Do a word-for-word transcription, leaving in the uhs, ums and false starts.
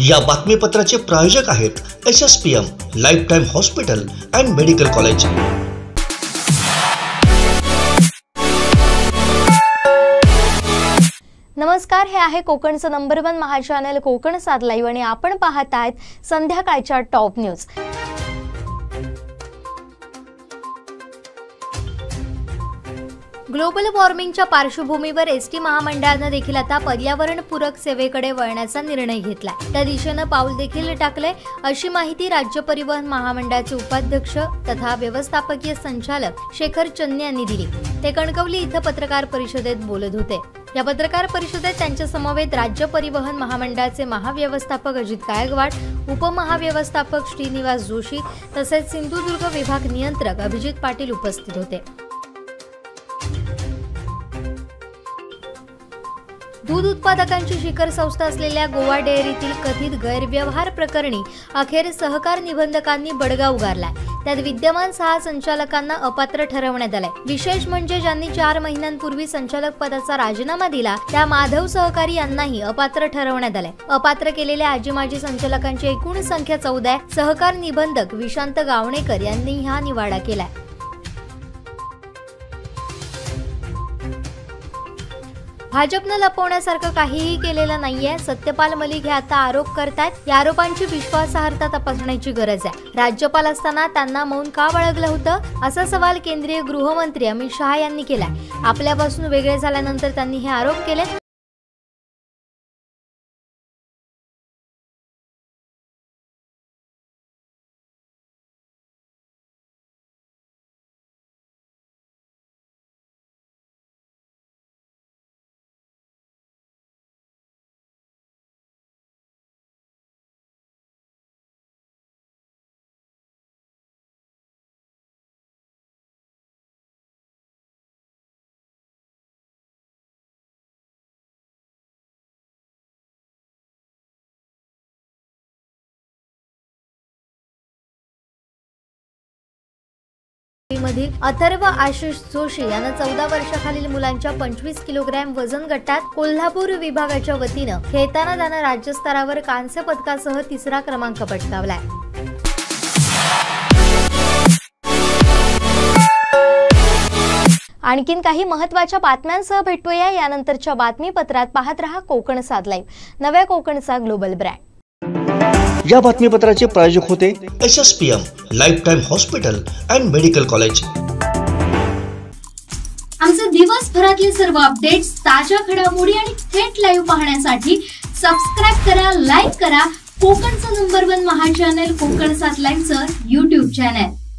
या बातमीपत्राचे प्रायोजक आहेत S S P M life time hospital and medical college. नमस्कार, हे आहे कोकणचं नंबर वन महा चॅनल कोकण सात लाईव्ह आणि आपण पाहत आहात संध्याकाळच्या टॉप न्यूज। ग्लोबल वॉर्मिंगच्या पार्श्वभूमीवर एसटी महामंडळाने देखील आता पर्यावरणपूरक सेवेकडे वळण्याचा निर्णय घेतलाय। त्या दिशेने पाऊल देखील टाकले, अशी माहिती राज्य परिवहन महामंडळाचे उपाध्यक्ष तथा व्यवस्थापकीय संचालक शेखर चन्ने यांनी दिली। ते कणकवली इथं पत्रकार परिषदेत बोलत होते। या पत्रकार परिषदेत त्यांच्या समवेत राज्य परिवहन महामंडळाचे महाव्यवस्थापक अजित गायकवाड, उपमहाव्यवस्थापक श्रीनिवास जोशी तसेच सिंधुदुर्ग विभाग नियंत्रक अभिजित पाटील उपस्थित होते। दूध उत्पादकांची शिखर संस्था असलेल्या गोवा डेअरीतील कथित गैरव्यवहार प्रकरणी अखेर सहकार निबंधकांनी बडगा उगारलाय। त्यात विद्यमान सहा संचालकांना अपात्र ठरवण्यात आलंय। विशेष म्हणजे ज्यांनी चार महिन्यांपूर्वी संचालक पदाचा राजीनामा दिला त्या माधव सहकारी यांनाही अपात्र ठरवण्यात आलंय। अपात्र केलेल्या आजी माजी संचालकांची एकूण संख्या चौदा आहे। सहकार निबंधक विशांत गावणेकर यांनी हा निवाडा केलाय। भाजपनं लपवण्यासारखं काहीही केलेलं नाहीये। सत्यपाल मलिक हे आता आरोप करतायत। या आरोपांची विश्वासार्हता तपासण्याची गरज आहे। राज्यपाल असताना त्यांना मौन का बाळगलं होतं, असा सवाल केंद्रीय गृहमंत्री अमित शहा यांनी केलाय। आपल्यापासून वेगळे झाल्यानंतर त्यांनी हे आरोप केले। मधील अथर्व आशिष जोशी यांना चौदा वर्षाखालील मुलांच्या पंचवीस किलोग्रॅम वजन गटात कोल्हापूर विभागाच्या वतीनं खेळताना त्यानं राज्यस्तरावर कांस्य पदकासह तिसरा क्रमांक पटकावलाय। आणखीन काही महत्त्वाच्या बातम्यांसह भेटूया यानंतरच्या बातमीपत्रात। पाहत रहा कोकण सात लाईव्ह, नव्या कोकणचा ग्लोबल ब्रँड। या बातमीपत्राचे प्रायोजक होते S S P M life time hospital and medical college. आमचे दिवसभरातले सर्व अपडेट्स, ताज्या घडामोडी आणि थेट लाईव्ह पाहण्यासाठी सबस्क्राइब करा, लाईक करा कोकणचं नंबर वन महा चॅनल कोकण सात लाईव्हचं यूट्यूब चॅनल।